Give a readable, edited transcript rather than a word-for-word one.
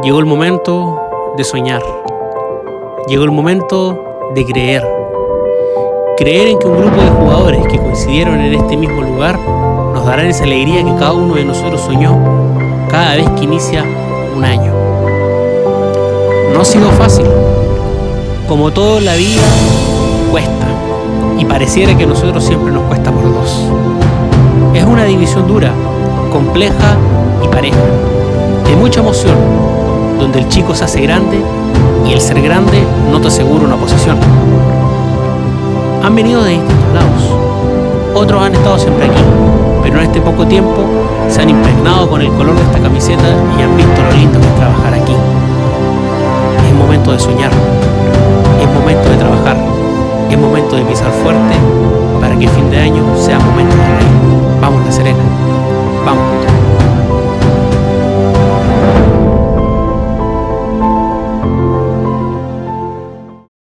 Llegó el momento de soñar. Llegó el momento de creer. Creer en que un grupo de jugadores que coincidieron en este mismo lugar nos darán esa alegría que cada uno de nosotros soñó cada vez que inicia un año. No ha sido fácil. Como todo en la vida, cuesta. Y pareciera que a nosotros siempre nos cuesta por dos. Es una división dura, compleja y pareja. De mucha emoción, donde el chico se hace grande y el ser grande no te asegura una posición. Han venido de distintos lados. Otros han estado siempre aquí, pero en este poco tiempo se han impregnado con el color de esta camiseta y han visto lo lindo que es trabajar aquí. Es momento de soñar, es momento de trabajar, es momento de pisar fuerte para que el fin de año sea momento de reír. Vamos, La Serena.